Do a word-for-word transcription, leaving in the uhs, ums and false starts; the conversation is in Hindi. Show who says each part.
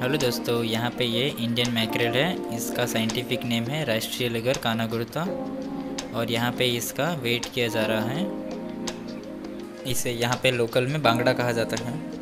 Speaker 1: हेलो दोस्तों, यहाँ पे ये इंडियन मैकरेल है। इसका साइंटिफिक नेम है राष्ट्रीय लिगर कानागुर्ता और यहाँ पे इसका वेट किया जा रहा है। इसे यहाँ पे लोकल में बांगड़ा कहा जाता है।